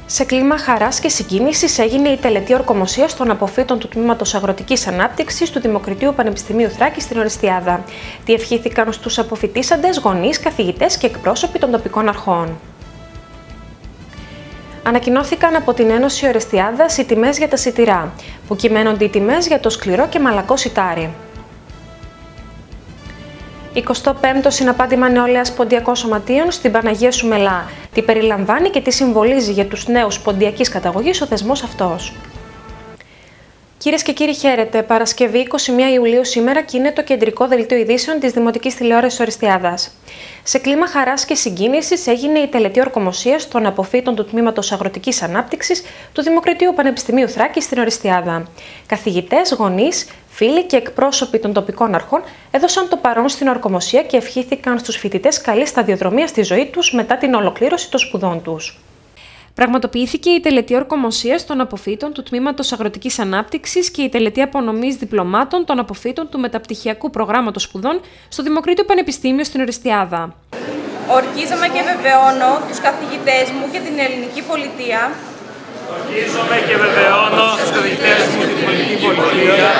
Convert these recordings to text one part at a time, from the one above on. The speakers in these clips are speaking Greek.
Σε κλίμα χαράς και συγκίνησης έγινε η τελετή ορκομοσίας των αποφύτων του Τμήματος Αγροτικής Ανάπτυξης του Δημοκρατίου Πανεπιστημίου Θράκης στην Ορεστιάδα. Τι ευχήθηκαν στους αποφοιτήσαντες, γονείς, καθηγητές και εκπρόσωποι των τοπικών αρχών. Ανακοινώθηκαν από την Ένωση Ορεστιάδας οι τιμές για τα σιτηρά, που κυμαίνονται οι τιμές για το σκληρό και μαλακό σιτάρι. 25ο Συναπάντημα Νεολαίας Ποντιακών Σωματείων στην Παναγία Σουμελά. Τι περιλαμβάνει και τι συμβολίζει για τους νέους ποντιακής καταγωγής ο θεσμός αυτός. Κυρίες και κύριοι, χαίρετε. Παρασκευή 21 Ιουλίου σήμερα και είναι το κεντρικό δελτίο ειδήσεων της Δημοτικής Τηλεόρασης Ορεστιάδας. Σε κλίμα χαράς και συγκίνησης έγινε η τελετή ορκομοσίας των αποφύτων του Τμήματος Αγροτικής Ανάπτυξης του Δημοκρατίου Πανεπιστημίου Θράκης στην Ορεστιάδα. Καθηγητές, γονείς, φίλοι και εκπρόσωποι των τοπικών αρχών έδωσαν το παρόν στην ορκομοσία και ευχήθηκαν στους φοιτητές καλή σταδιοδρομία στη ζωή τους μετά την ολοκλήρωση των σπουδών τους. Πραγματοποιήθηκε η τελετή ορκομοσίας των αποφύτων του Τμήματος Αγροτικής Ανάπτυξης και η τελετή απονομής διπλωμάτων των αποφύτων του μεταπτυχιακού προγράμματος σπουδών στο Δημοκρίτιο Πανεπιστήμιο στην Ορεστιάδα. Ορκίζομαι και βεβαιώνω τους καθηγητές μου και την ελληνική πολιτεία. Ορκίζομαι και βεβαιώνω τους καθηγητές μου και την ελληνική πολιτεία.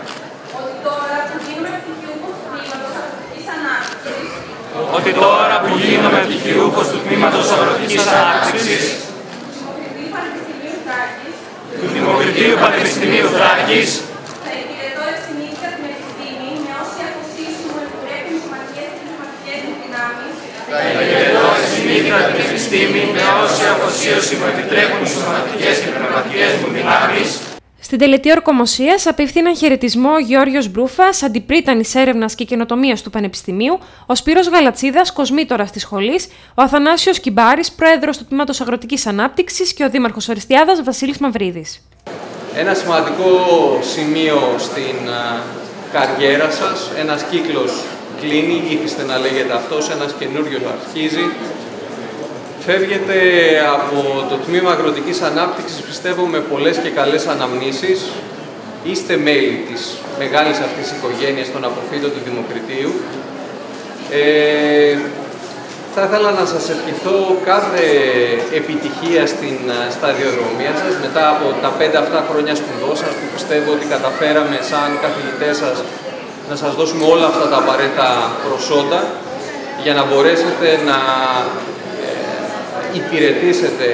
Ότι τώρα που γίνομαι πτυχιούχος του Τμήματος Αγροτικής Ανάπτυξης του Δημοκρατίου Πανεπιστημίου Θράκης θα υπηρετώ ευσυνείδητα την επιστήμη με όση αφοσίωση μου επιτρέπουν σωματικές και πνευματικές μου δυνάμεις. Θα υπηρετώ ευσυνείδητα την επιστήμη με όση αφοσίωση μου επιτρέπουν σωματικές και πνευματικές μου δυνάμεις. Στην τελετή ορκομοσίας απίφθηναν χαιρετισμό ο Γεώργιος Μπρούφας, αντιπρίτανης έρευνας και καινοτομίας του Πανεπιστημίου, ο Σπύρος Γαλατσίδας, κοσμήτορας της σχολής, ο Αθανάσιος Κιμπάρης, πρόεδρος του Τμήματος Αγροτικής Ανάπτυξης και ο δήμαρχος Ορεστιάδας Βασίλης Μαυρίδης. Ένα σημαντικό σημείο στην καριέρα σας, ένας κύκλος κλείνει, ήθιστε να λέγεται αυτός, ένας καινούριος αρχίζει. Φεύγετε από το Τμήμα Αγροτικής Ανάπτυξης, πιστεύω, με πολλές και καλές αναμνήσεις. Είστε μέλη της μεγάλης αυτής οικογένειας των αποφύτων του Δημοκρατίου. Θα ήθελα να σας ευχηθώ κάθε επιτυχία στην σταδιοδρομία σας, μετά από τα 5 αυτά χρόνια σπουδών σας, που πιστεύω ότι καταφέραμε σαν καθηγητές σας να σας δώσουμε όλα αυτά τα απαραίτητα προσόντα, για να μπορέσετε να υπηρετήσετε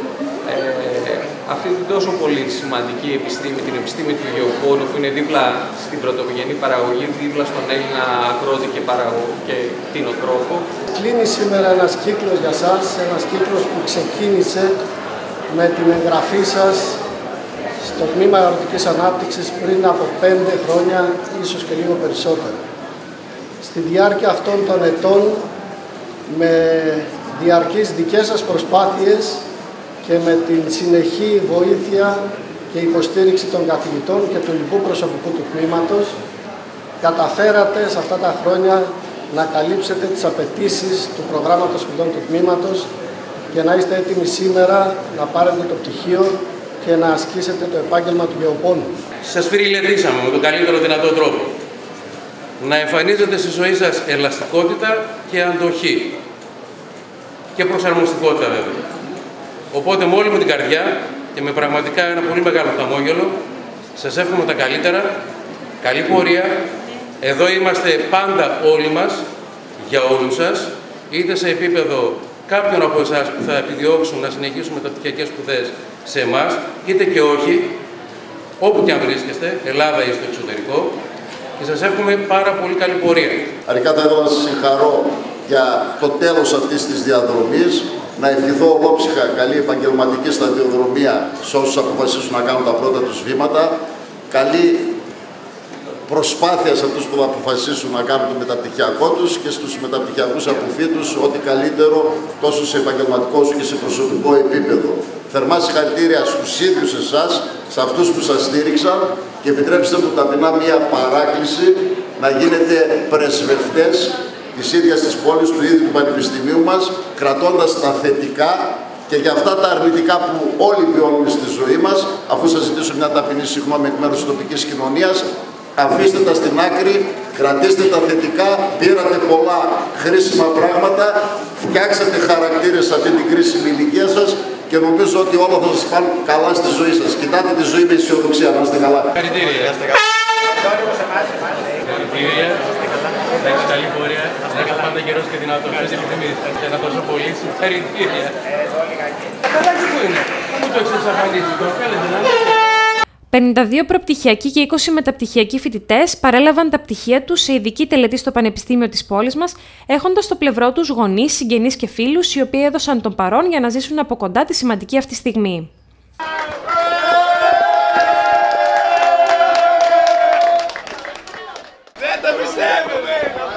αυτή την τόσο πολύ σημαντική επιστήμη, την επιστήμη του γεωπόνου, που είναι δίπλα στην πρωτογενή παραγωγή, δίπλα στον Έλληνα αγρότη και κτηνοτρόφο. Κλείνει σήμερα ένας κύκλος για σας, ένας κύκλος που ξεκίνησε με την εγγραφή σας στο Τμήμα Αγροτικής Ανάπτυξης πριν από 5 χρόνια, ίσως και λίγο περισσότερο. Στη διάρκεια αυτών των ετών, με διαρκείς δικές σας προσπάθειες και με την συνεχή βοήθεια και υποστήριξη των καθηγητών και του λοιπού προσωπικού του τμήματος, καταφέρατε σε αυτά τα χρόνια να καλύψετε τις απαιτήσεις του προγράμματος σπουδών του τμήματος και να είστε έτοιμοι σήμερα να πάρετε το πτυχίο και να ασκήσετε το επάγγελμα του γεωπόνου. Σας φυριλετήσαμε με τον καλύτερο δυνατό τρόπο. Να εμφανίζετε στη ζωή σας ελαστικότητα και αντοχή. Και προσαρμοστικότητα, βέβαια. Οπότε με όλη μου την καρδιά και με πραγματικά ένα πολύ μεγάλο χαμόγελο σας εύχομαι τα καλύτερα, καλή πορεία. Εδώ είμαστε πάντα όλοι μας, για όλους σας, είτε σε επίπεδο κάποιων από εσάς που θα επιδιώξουν να συνεχίσουν μεταπτυχιακές σπουδές σε εμάς, είτε και όχι, όπου και αν βρίσκεστε, Ελλάδα ή στο εξωτερικό, και σας εύχομαι πάρα πολύ καλή πορεία. Αρχικά θα ήθελα να σας συγχαρώ για το τέλος αυτής της διαδρομής, να ευχηθώ ολόψυχα καλή επαγγελματική σταδιοδρομία σε όσους αποφασίσουν να κάνουν τα πρώτα τους βήματα, καλή προσπάθεια σε αυτούς που θα αποφασίσουν να κάνουν το μεταπτυχιακό τους και στους μεταπτυχιακούς αποφύτους ό,τι καλύτερο τόσο σε επαγγελματικό όσο και σε προσωπικό επίπεδο. Θερμά συγχαρητήρια στους ίδιους εσάς, σε αυτούς που σας στήριξαν, και επιτρέψτε μου ταπεινά μία παράκληση να γίνετε πρεσβευτές της ίδιας της πόλης, του ίδιου του Πανεπιστημίου μας, κρατώντας τα θετικά και για αυτά τα αρνητικά που όλοι βιώνουμε στη ζωή μας, αφού σας ζητήσω μια ταπεινή συγγνώμη εκ μέρους της τοπικής κοινωνίας, αφήστε τα στην άκρη, κρατήστε τα θετικά, πήρατε πολλά χρήσιμα πράγματα, φτιάξατε χαρακτήρες σε αυτή την κρίσιμη ηλικία σας και νομίζω ότι όλα θα σας πάνε καλά στη ζωή σας. Κοιτάτε τη ζωή με αισιοδοξία. Να είστε καλά. Συγχαρητήρια. Συγχαρητήρια. Να έχεις καλή πορεία. Να έχεις πάντα καιρός και δυνατός. Ό,τι επιθυμείς. Και να τόσο πολύ. Συγχαρητήρια. Καλά τι που είναι. Πού το έχεις εξαφανίσει το. Κάλετε να 52 προπτυχιακοί και 20 μεταπτυχιακοί φοιτητές παρέλαβαν τα πτυχία τους σε ειδική τελετή στο Πανεπιστήμιο της πόλης μας, έχοντας στο πλευρό τους γονείς, συγγενείς και φίλους, οι οποίοι έδωσαν τον παρόν για να ζήσουν από κοντά τη σημαντική αυτή στιγμή. Δεν το πιστεύουμε!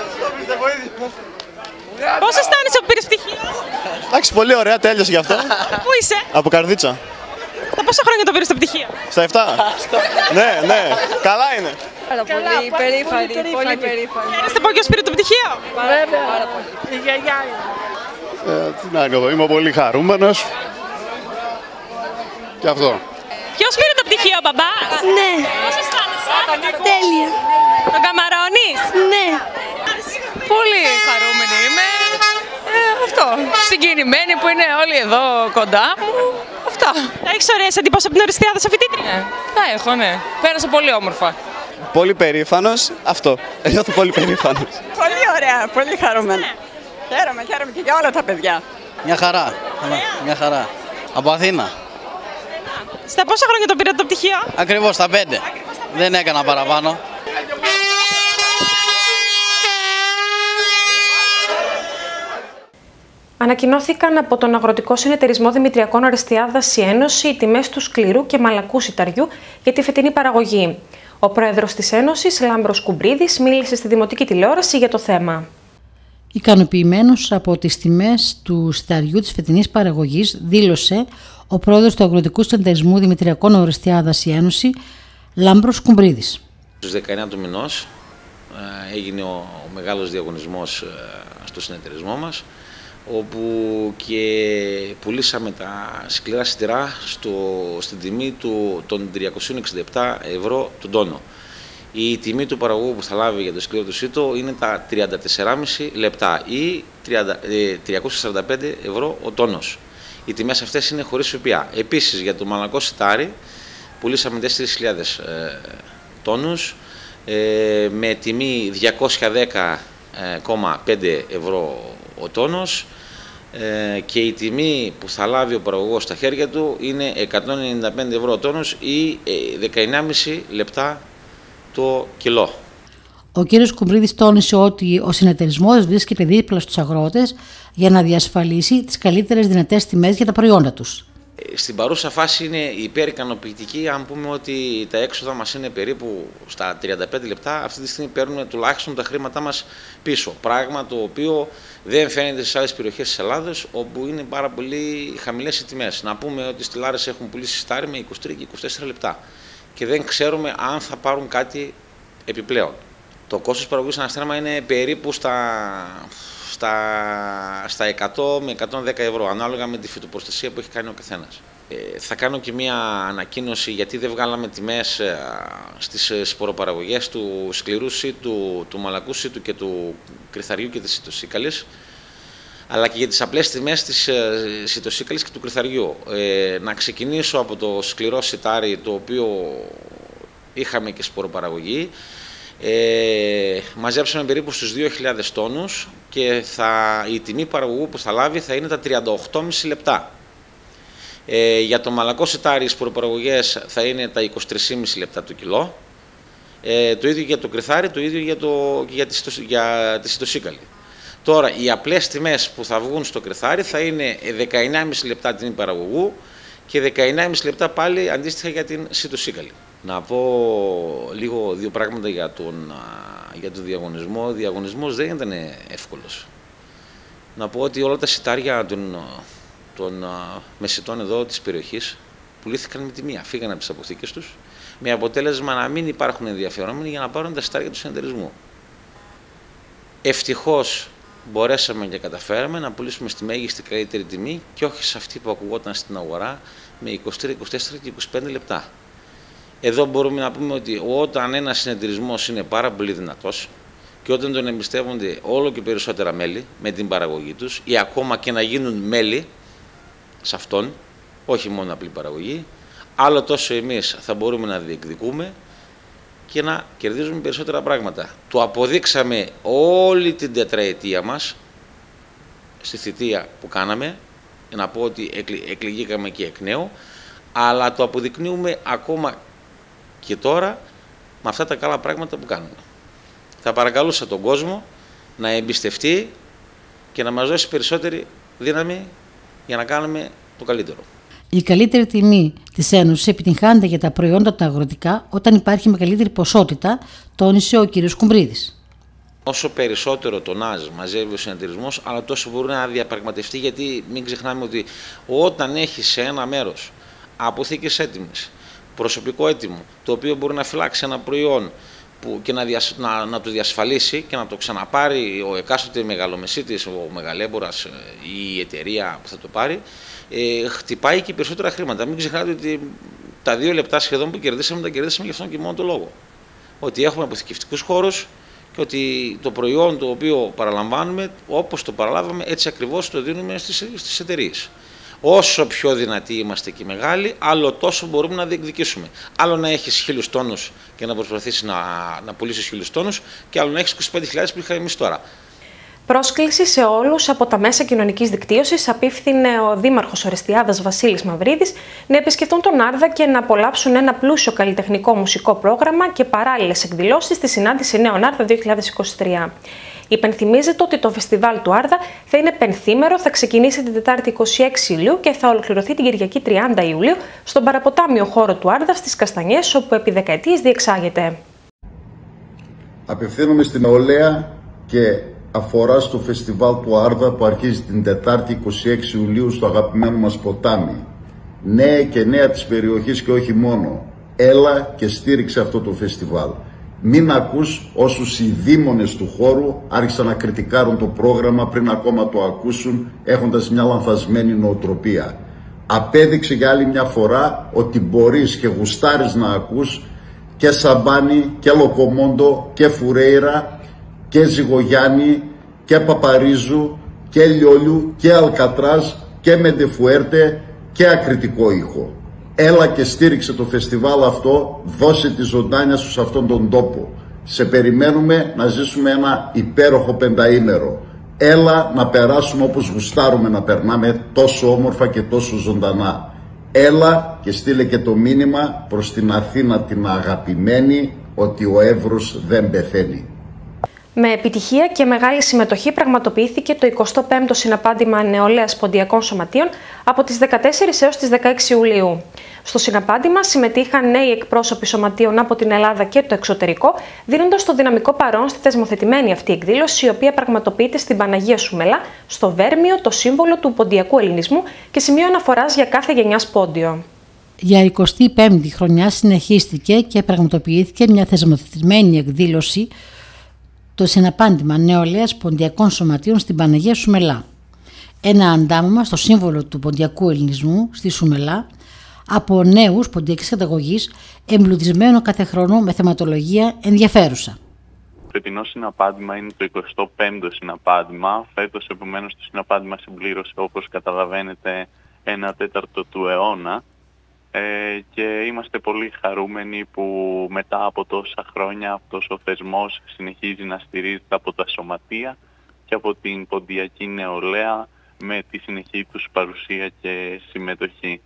Πώς αισθάνεσαι που πήρες πτυχίο? Εντάξει, πολύ ωραία, τέλειωσε γι' αυτό. Πού είσαι? Από Καρδίτσα. Τα πόσα χρόνια το πήρες το πτυχίο? Στα 7. Ναι, καλά είναι. Πολύ περήφανη, πολύ περήφανη. Χαίρεστε που όποιος πήρε το πτυχίο? Βέβαια. Η γιαγιά είναι. Τι να κάνω, είμαι πολύ χαρούμενος. Και αυτό. Ποιος πήρε το πτυχίο, μπαμπά? Ναι. Πώς αισθάνεσαι? Τέλεια. Τον καμαρώνεις? Ναι. Πολύ χαρούμενη είμαι. Αυτό. Συγκινημένη που είναι όλοι εδώ κοντά μου. Αυτά. Θα έχεις ωραίες εντυπώσεις από την Οριστιάδα σαν φοιτήτρια? Θα έχω, ναι. Πέρασα πολύ όμορφα. Πολύ περήφανος. Αυτό. Νιώθω πολύ περήφανος. Πολύ ωραία, πολύ χαρούμενη. Χαίρομαι και για όλα τα παιδιά. Μια χαρά. Μια χαρά. Από Αθήνα. Στα πόσα χρόνια το πήρατε το πτυχίο? Ακριβώς, στα 5. Δεν έκανα παραπάνω. Ανακοινώθηκαν από τον Αγροτικό Συνεταιρισμό Δημητριακών Οριστιάδας η Ένωση οι τιμές του σκληρού και μαλακού σιταριού για τη φετινή παραγωγή. Ο πρόεδρος της Ένωσης, Λάμπρος Κουμπρίδης, μίλησε στη Δημοτική Τηλεόραση για το θέμα. Ικανοποιημένος από τις τιμές του σιταριού της φετινής παραγωγής, δήλωσε ο πρόεδρος του Αγροτικού Συνεταιρισμού Δημητριακών Οριστιάδας η Ένωση, Λάμπρος Κουμπρίδης. Στους 19 του μηνός έγινε ο μεγάλος διαγωνισμός στο συνεταιρισμό μας, όπου και πουλήσαμε τα σκληρά σιτηρά στην τιμή των 367 ευρώ τον τόνο. Η τιμή του παραγωγού που θα λάβει για το σκληρό του σίτο είναι τα 34,5 λεπτά ή 345 ευρώ ο τόνος. Οι τιμές αυτές είναι χωρίς ΦΠΑ. Επίσης για το μαλακό σιτάρι πουλήσαμε 4.000 τόνους με τιμή 210,5 ευρώ ο τόνος και η τιμή που θα λάβει ο παραγωγός στα χέρια του είναι 195 ευρώ ο τόνος ή 19,5 λεπτά το κιλό. Ο κύριος Κουμπρίδης τόνισε ότι ο συνεταιρισμός βρίσκεται δίπλα στους αγρότες για να διασφαλίσει τις καλύτερες δυνατές τιμές για τα προϊόντα τους. Στην παρούσα φάση είναι υπερικανοποιητική αν πούμε ότι τα έξοδα μας είναι περίπου στα 35 λεπτά. Αυτή τη στιγμή παίρνουμε τουλάχιστον τα χρήματά μας πίσω. Πράγμα το οποίο δεν φαίνεται στις άλλες περιοχές της Ελλάδος, όπου είναι πάρα πολύ χαμηλές οι τιμές. Να πούμε ότι στη Λάρες έχουν πουλήσει σιτάρι με 23 και 24 λεπτά και δεν ξέρουμε αν θα πάρουν κάτι επιπλέον. Το κόστος παραγωγής ένα στρέμμα είναι περίπου στα 100 με 110 ευρώ, ανάλογα με τη φυτοπροστασία που έχει κάνει ο καθένας. Θα κάνω και μία ανακοίνωση γιατί δεν βγάλαμε τιμές στις σποροπαραγωγές του σκληρού σίτου, του μαλακού σίτου και του κρυθαριού και της σιτοσίκαλης, αλλά και για τις απλές τιμές της σιτοσίκαλης και του κρυθαριού. Να ξεκινήσω από το σκληρό σιτάρι, το οποίο είχαμε και σποροπαραγωγή. Μαζέψαμε περίπου στους 2.000 τόνους και η τιμή παραγωγού που θα λάβει θα είναι τα 38,5 λεπτά. Για το μαλακό σιτάρι οι σποροπαραγωγές θα είναι τα 23,5 λεπτά το κιλό. Το ίδιο για το κρυθάρι, το ίδιο για τη σιτοσίκαλη. Τώρα οι απλές τιμές που θα βγουν στο κρυθάρι θα είναι 19,5 λεπτά τιμή παραγωγού και 19,5 λεπτά πάλι αντίστοιχα για την σιτοσίκαλη. Να πω λίγο δύο πράγματα για τον διαγωνισμό. Ο διαγωνισμός δεν ήταν εύκολος. Να πω ότι όλα τα σιτάρια των μεσητών εδώ της περιοχής πουλήθηκαν με τη μία. Φύγανε από τις αποθήκες τους, με αποτέλεσμα να μην υπάρχουν ενδιαφερόμενοι για να πάρουν τα σιτάρια του συνεταιρισμού. Ευτυχώς μπορέσαμε και καταφέραμε να πουλήσουμε στη μέγιστη καλύτερη τιμή και όχι σε αυτή που ακουγόταν στην αγορά με 23, 24 και 25 λεπτά. Εδώ μπορούμε να πούμε ότι όταν ένας συνεταιρισμός είναι πάρα πολύ δυνατός και όταν τον εμπιστεύονται όλο και περισσότερα μέλη με την παραγωγή τους ή ακόμα και να γίνουν μέλη σε αυτόν, όχι μόνο απλή παραγωγή, άλλο τόσο εμείς θα μπορούμε να διεκδικούμε και να κερδίζουμε περισσότερα πράγματα. Το αποδείξαμε όλη την τετραετία μας, στη θητεία που κάναμε, να πω ότι εκλεγήκαμε και εκ νέου, αλλά το αποδεικνύουμε ακόμα και τώρα με αυτά τα καλά πράγματα που κάνουμε. Θα παρακαλούσα τον κόσμο να εμπιστευτεί και να μας δώσει περισσότερη δύναμη για να κάνουμε το καλύτερο. Η καλύτερη τιμή της Ένωσης επιτυγχάνεται για τα προϊόντα τα αγροτικά όταν υπάρχει μεγαλύτερη ποσότητα, τόνισε ο κ. Κουμπρίδης. Όσο περισσότερο τονάζ μαζεύει ο συνεταιρισμός, αλλά τόσο μπορεί να διαπραγματευτεί, γιατί μην ξεχνάμε ότι όταν έχει σε ένα μέρος αποθήκες έτοιμες, προσωπικό έτοιμο, το οποίο μπορεί να φυλάξει ένα προϊόν και να το διασφαλίσει και να το ξαναπάρει ο εκάστοτε μεγαλομεσίτης, ο μεγαλέμπορας ή η εταιρεία που θα το πάρει, χτυπάει και περισσότερα χρήματα. Μην ξεχνάτε ότι τα 2 λεπτά σχεδόν που κερδίσαμε, τα κερδίσαμε γι' αυτόν και μόνο το λόγο. Ότι έχουμε αποθηκευτικούς χώρους και ότι το προϊόν το οποίο παραλαμβάνουμε, όπως το παραλάβαμε, έτσι ακριβώς το δίνουμε στις εταιρείες. Όσο πιο δυνατοί είμαστε και μεγάλοι, άλλο τόσο μπορούμε να διεκδικήσουμε. Άλλο να έχεις 1.000 τόνους και να προσπαθήσεις να πουλήσεις 1.000 τόνους, και άλλο να έχεις 25.000 που είχαμε εμείς τώρα. Πρόσκληση σε όλους από τα μέσα κοινωνικής δικτύωσης απίφθινε ο Δήμαρχος Ορεστιάδας Βασίλης Μαυρίδης να επισκεφτούν τον Άρδα και να απολαύσουν ένα πλούσιο καλλιτεχνικό μουσικό πρόγραμμα και παράλληλες εκδηλώσεις στη συνάντηση Νέων Άρδα 2023. Υπενθυμίζεται ότι το φεστιβάλ του Άρδα θα είναι πενθήμερο, θα ξεκινήσει την Τετάρτη 26 Ιουλίου και θα ολοκληρωθεί την Κυριακή 30 Ιουλίου στον παραποτάμιο χώρο του Άρδα στις Καστανιές, όπου επί δεκαετίες διεξάγεται. Απευθύνομαι στην νεολαία και αφορά στο φεστιβάλ του Άρδα που αρχίζει την Τετάρτη 26 Ιουλίου στο αγαπημένο μας ποτάμι. Νέα και νέα της περιοχής και όχι μόνο. Έλα και στήριξε αυτό το φεστιβάλ. Μην ακούς όσους οι δήμονες του χώρου άρχισαν να κριτικάρουν το πρόγραμμα πριν ακόμα το ακούσουν, έχοντας μια λανθασμένη νοοτροπία. Απέδειξε για άλλη μια φορά ότι μπορείς και γουστάρεις να ακούς και Σαμπάνι και Λοκομόντο και Φουρέιρα και Ζυγογιάννη και Παπαρίζου και Λιόλιου και Αλκατράζ και Μεντεφουέρτε και ακριτικό ήχο. Έλα και στήριξε το φεστιβάλ αυτό, δώσε τη ζωντάνια σου σε αυτόν τον τόπο. Σε περιμένουμε να ζήσουμε ένα υπέροχο πενταήμερο. Έλα να περάσουμε όπως γουστάρουμε να περνάμε, τόσο όμορφα και τόσο ζωντανά. Έλα και στείλε και το μήνυμα προς την Αθήνα την αγαπημένη ότι ο Εύρος δεν πεθαίνει. Με επιτυχία και μεγάλη συμμετοχή πραγματοποιήθηκε το 25ο Συναπάντημα Νεολαίας Ποντιακών Σωματείων από τις 14 έως τις 16 Ιουλίου. Στο συναπάντημα συμμετείχαν νέοι εκπρόσωποι σωματείων από την Ελλάδα και το εξωτερικό, δίνοντας το δυναμικό παρόν στη θεσμοθετημένη αυτή εκδήλωση, η οποία πραγματοποιείται στην Παναγία Σουμελά, στο Βέρμιο, το σύμβολο του ποντιακού ελληνισμού και σημείο αναφοράς για κάθε γενιάς πόντιο. Για 25η χρονιά συνεχίστηκε και πραγματοποιήθηκε μια θεσμοθετημένη εκδήλωση, το Συναπάντημα Νεολαίας Ποντιακών Σωματείων στην Παναγία Σουμελά. Ένα αντάμωμα στο σύμβολο του ποντιακού ελληνισμού στη Σουμελά από νέους ποντιακής καταγωγής, εμπλουτισμένο κάθε χρόνο με θεματολογία ενδιαφέρουσα. Το φετινό συναπάντημα είναι το 25ο συναπάντημα. Φέτος, επομένως, το συναπάντημα συμπλήρωσε, όπως καταλαβαίνετε, 1/4 του αιώνα. Και είμαστε πολύ χαρούμενοι που μετά από τόσα χρόνια αυτός ο θεσμός συνεχίζει να στηρίζεται από τα σωματεία και από την ποντιακή νεολαία με τη συνεχή τους παρουσία και συμμετοχή.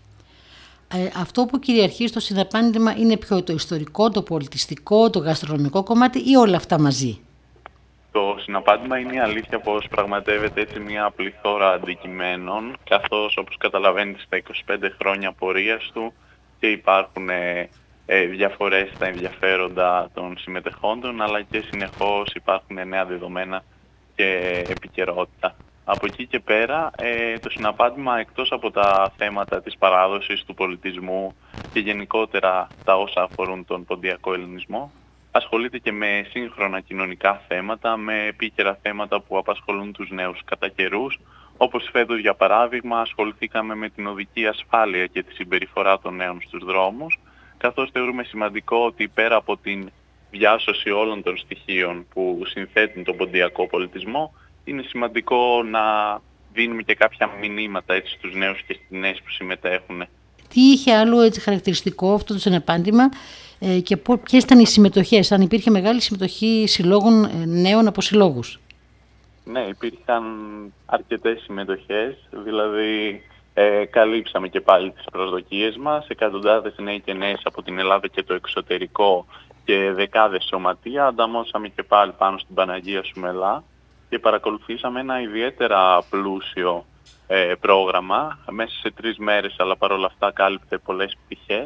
Αυτό που κυριαρχεί στο συναπάντημα είναι πιο το ιστορικό, το πολιτιστικό, το γαστρονομικό κομμάτι ή όλα αυτά μαζί? Το συναπάντημα είναι η αλήθεια πως πραγματεύεται έτσι μια πληθώρα αντικειμένων, καθώς όπως καταλαβαίνετε στα 25 χρόνια πορείας του και υπάρχουν διαφορές στα ενδιαφέροντα των συμμετεχόντων, αλλά και συνεχώς υπάρχουν νέα δεδομένα και επικαιρότητα. Από εκεί και πέρα το συναπάντημα, εκτός από τα θέματα της παράδοσης του πολιτισμού και γενικότερα τα όσα αφορούν τον ποντιακό ελληνισμό, ασχολείται και με σύγχρονα κοινωνικά θέματα, με επίκαιρα θέματα που απασχολούν τους νέους κατά καιρούς, όπως φέτος για παράδειγμα ασχοληθήκαμε με την οδική ασφάλεια και τη συμπεριφορά των νέων στους δρόμους, καθώς θεωρούμε σημαντικό ότι πέρα από την διάσωση όλων των στοιχείων που συνθέτουν τον ποντιακό πολιτισμό, είναι σημαντικό να δίνουμε και κάποια μηνύματα έτσι στους νέους και στις νέες που συμμετέχουν. Τι είχε άλλο έτσι χαρακτηριστικό αυτό το συνεπάντημα και ποιες ήταν οι συμμετοχές, αν υπήρχε μεγάλη συμμετοχή συλλόγων νέων από συλλόγους? Ναι, υπήρχαν αρκετές συμμετοχές, δηλαδή καλύψαμε και πάλι τις προσδοκίες μας, εκατοντάδες νέοι και νέες από την Ελλάδα και το εξωτερικό και δεκάδες σωματεία, ανταμώσαμε και πάλι πάνω στην Παναγία Σουμελά και παρακολουθήσαμε ένα ιδιαίτερα πλούσιο πρόγραμμα μέσα σε 3 μέρες, αλλά παρόλα αυτά κάλυπτε πολλές πτυχές.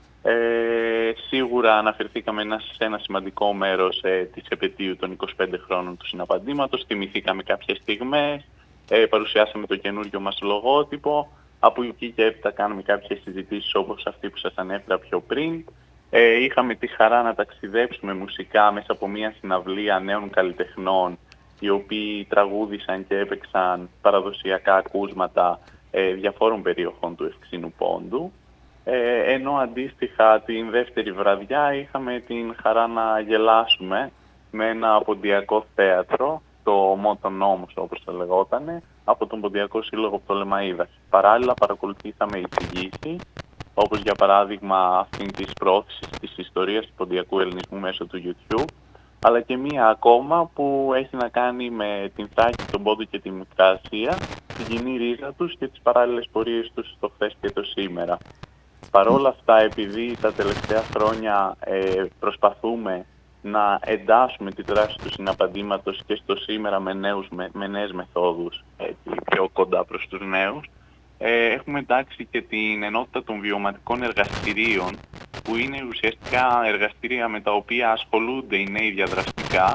Σίγουρα αναφερθήκαμε σε ένα σημαντικό μέρος της επετείου των 25 χρόνων του συναπαντήματος, θυμηθήκαμε κάποιες στιγμές, παρουσιάσαμε το καινούριο μας λογότυπο, από εκεί και έπειτα κάναμε κάποιες συζητήσεις όπως αυτή που σας ανέφερα πιο πριν. Είχαμε τη χαρά να ταξιδέψουμε μουσικά μέσα από μια συναυλία νέων καλλιτεχνών, οι οποίοι τραγούδησαν και έπαιξαν παραδοσιακά ακούσματα διαφόρων περιοχών του Ευξήνου Πόντου. Ενώ αντίστοιχα την δεύτερη βραδιά είχαμε την χαρά να γελάσουμε με ένα ποντιακό θέατρο, το Μότο Νόμος όπως το λεγότανε, από τον Ποντιακό Σύλλογο Πτολεμαΐδας. Παράλληλα παρακολουθήσαμε εισηγήσεις, όπως για παράδειγμα αυτήν της πρόθεσης της ιστορίας του ποντιακού ελληνισμού μέσω του YouTube, αλλά και μία ακόμα που έχει να κάνει με την Θράκη, τον Πόντο και τη Μικρασία, την κοινή ρίζα τους και τις παράλληλες πορείες τους στο χθες και το σήμερα. Παρόλα αυτά, επειδή τα τελευταία χρόνια προσπαθούμε να εντάσσουμε τη δράση του συναπαντήματος και στο σήμερα με νέες μεθόδους, έτσι, πιο κοντά προς τους νέους, έχουμε εντάξει και την ενότητα των βιωματικών εργαστηρίων, που είναι ουσιαστικά εργαστήρια με τα οποία ασχολούνται οι νέοι διαδραστικά,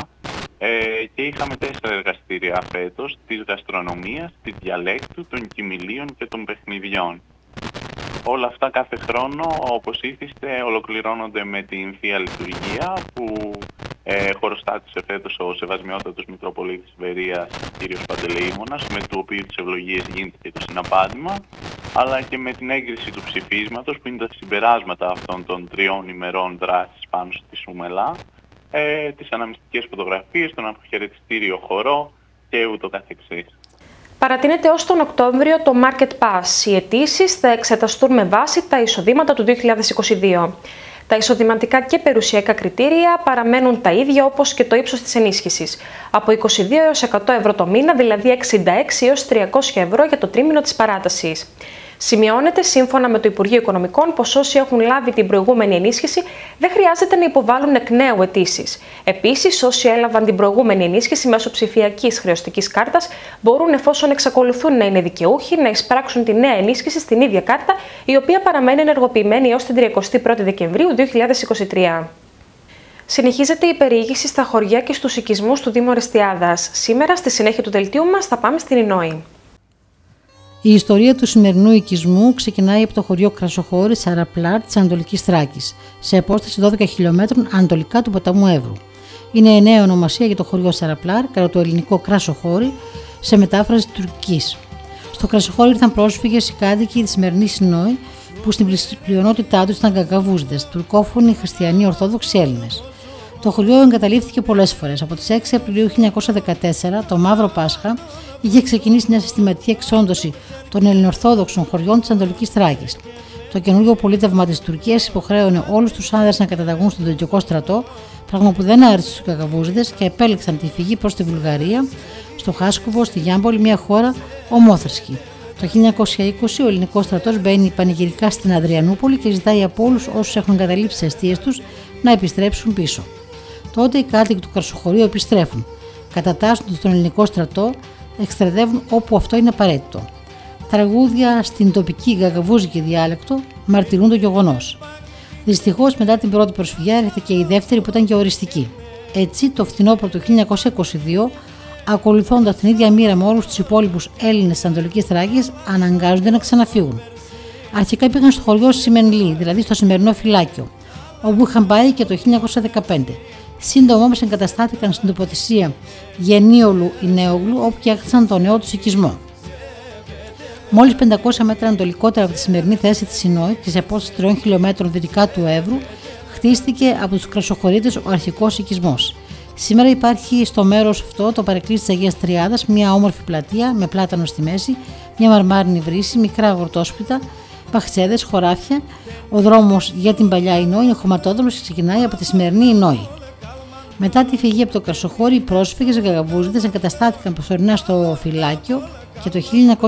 και είχαμε 4 εργαστήρια φέτος, της γαστρονομίας, της διαλέκτου, των κυμηλίων και των παιχνιδιών. Όλα αυτά κάθε χρόνο, όπως ήθιστε, ολοκληρώνονται με την Θεία Λειτουργία που χωροστάτησε φέτος ο Σεβασμιότατος Μητροπολίτης Βερίας κ. Παντελεήμονας, με του οποίου τις ευλογίες γίνεται και το συναπάντημα, αλλά και με την έγκριση του ψηφίσματος που είναι τα συμπεράσματα αυτών των 3 ημερών δράσης πάνω στη Σουμελά, τις αναμνηστικές φωτογραφίες, τον αποχαιρετιστήριο χορό και ούτω καθεξής. Παρατείνεται ως τον Οκτώβριο το Market Pass. Οι αιτήσεις θα εξεταστούν με βάση τα εισοδήματα του 2022. Τα εισοδηματικά και περιουσιακά κριτήρια παραμένουν τα ίδια όπως και το ύψος της ενίσχυσης. Από 22 έως 100 ευρώ το μήνα, δηλαδή 66 έως 300 ευρώ για το τρίμηνο της παράτασης. Σημειώνεται σύμφωνα με το Υπουργείο Οικονομικών πως όσοι έχουν λάβει την προηγούμενη ενίσχυση δεν χρειάζεται να υποβάλουν εκ νέου αιτήσεις. Επίσης, όσοι έλαβαν την προηγούμενη ενίσχυση μέσω ψηφιακής χρεωστικής κάρτας μπορούν, εφόσον εξακολουθούν να είναι δικαιούχοι, να εισπράξουν τη νέα ενίσχυση στην ίδια κάρτα, η οποία παραμένει ενεργοποιημένη έως την 31η Δεκεμβρίου 2023. Συνεχίζεται η περιήγηση στα χωριά και στους οικισμούς του Δήμου Ορεστιάδας. Σήμερα, στη συνέχεια του δελτίου μας, θα πάμε στην Ινόη. Η ιστορία του σημερινού οικισμού ξεκινάει από το χωριό Κρασοχώρη Σαραπλάρ της Ανατολικής Θράκης, σε απόσταση 12 χιλιόμετρων ανατολικά του ποταμού Εύρου. Είναι η νέα ονομασία για το χωριό Σαραπλάρ, κατά το ελληνικό Κρασοχώρη, σε μετάφραση τουρκικής. Στο Κρασοχώρη ήρθαν πρόσφυγες οι κάτοικοι της σημερινής Ινόη, που στην πλειονότητά τους ήταν Γαγκαβούζιδες, τουρκόφωνοι, χριστιανοί, Ορθόδοξοι Έλληνες. Το χωριό εγκαταλείφθηκε πολλές φορές. Από τις 6 Απριλίου 1914, το Μαύρο Πάσχα, είχε ξεκινήσει μια συστηματική εξόντωση των ελληνοορθόδοξων χωριών της Ανατολικής Θράκης. Το καινούργιο πολίτευμα της Τουρκίας υποχρέωνε όλους τους άνδρες να καταταγούν στον τουρκικό στρατό, πράγμα που δεν άρεσε στους Γαγκαβούζιδες και επέλεξαν τη φυγή προς τη Βουλγαρία, στο Χάσκοβο, στη Γιάμπολη, μια χώρα ομόθρησκη. Το 1920 ο ελληνικός στρατός μπαίνει πανηγυρικά στην Αδριανούπολη και ζητάει από όλους όσους έχουν εγκαταλείψει τις αιστείες τους να επιστρέψουν πίσω. Τότε οι κάτοικοι του Κρασοχωρίου επιστρέφουν, κατατάσσονται στον ελληνικό στρατό, εκστρατεύουν όπου αυτό είναι απαραίτητο. Τραγούδια στην τοπική γαγκαβούζικη διάλεκτο μαρτυρούν το γεγονός. Δυστυχώς, μετά την πρώτη προσφυγιά έρχεται και η δεύτερη που ήταν και οριστική. Έτσι, το φθινόπωρο του 1922, ακολουθώντας την ίδια μοίρα με όλους τους υπόλοιπους Έλληνες της Ανατολικής Θράκης, αναγκάζονται να ξαναφύγουν. Αρχικά πήγαν στο χωριό Σιμενλή, δηλαδή στο σημερινό φυλάκιο, όπου είχαν πάει και το 1915. Σύντομα όμως εγκαταστάθηκαν στην τοποθεσία Γενίολου Ινέογλου, όπου φτιάχτηκαν το νέο τους οικισμό. Μόλις 500 μέτρα ανατολικότερα από τη σημερινή θέση της Ινόη και σε απόσταση 3 χιλιόμετρων δυτικά του Εύρου, χτίστηκε από τους Κρασοχωρίτες ο αρχικός οικισμός. Σήμερα υπάρχει στο μέρος αυτό το παρεκκλήσι της Αγίας Τριάδας, μια όμορφη πλατεία με πλάτανο στη μέση, μια μαρμάρινη βρύση, μικρά αγροτόσπιτα, παχτσέδες, χωράφια. Ο δρόμος για την παλιά Ινόη είναι χωματόδρομος και ξεκινάει από τη σημερινή Ινόη. Μετά τη φυγή από το Κρασοχώρι, οι πρόσφυγες γαγαβούζιδες εγκαταστάθηκαν προσωρινά στο φυλάκιο και το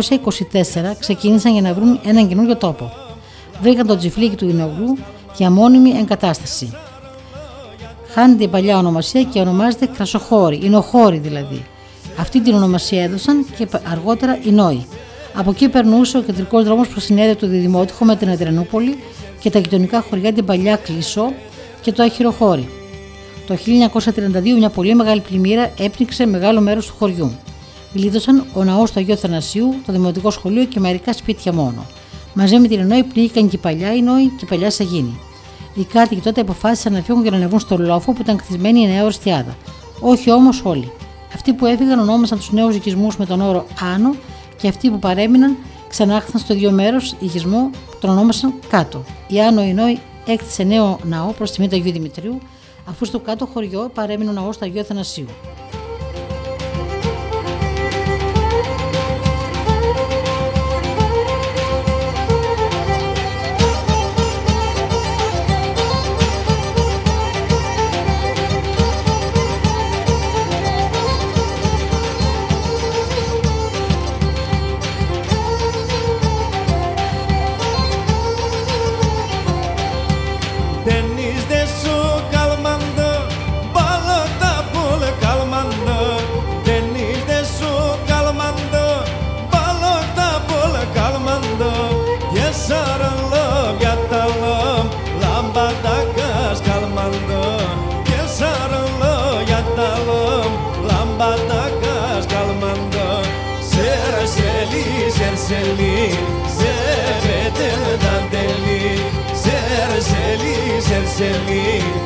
1924 ξεκίνησαν για να βρουν έναν καινούριο τόπο. Βρήκαν το τσιφλίκι του Ινογλού για μόνιμη εγκατάσταση. Χάνεται η παλιά ονομασία και ονομάζεται Κρασοχώρι, Ινοχώρι δηλαδή. Αυτή την ονομασία έδωσαν και αργότερα Ινόη. Από εκεί περνούσε ο κεντρικός δρόμος προς συνέδριο του Διδημότυχο με την Αδριανούπολη και τα γειτονικά χωριά την παλιά Κλεισό και το Αχυροχώρι. Το 1932 μια πολύ μεγάλη πλημμύρα έπνιξε μεγάλο μέρος του χωριού. Γλίτωσαν ο ναός του Αγίου Αθανασίου, το δημοτικό σχολείο και μερικά σπίτια μόνο. Μαζί με την Ινόη πνίγηκαν και η παλιά Ινόη και η παλιά Σαγίνη. Οι κάτοικοι τότε αποφάσισαν να φύγουν και να ανεβούν στο λόφο που ήταν κτισμένη η νέα Ορεστιάδα. Όχι όμως όλοι. Αυτοί που έφυγαν ονόμασαν τους νέους οικισμούς με τον όρο Άνω και αυτοί που παρέμειναν ξανάρχισαν στο ίδιο μέρος οικισμό που τον ονόμασαν Κάτω. Η Άνω Ινόη έκτισε νέο ναό προς τιμή του Αγίου Δημητρίου, αφού στο κάτω χωριό παρέμεινε ο ναός του Αγίου Αθανασίου. Serseli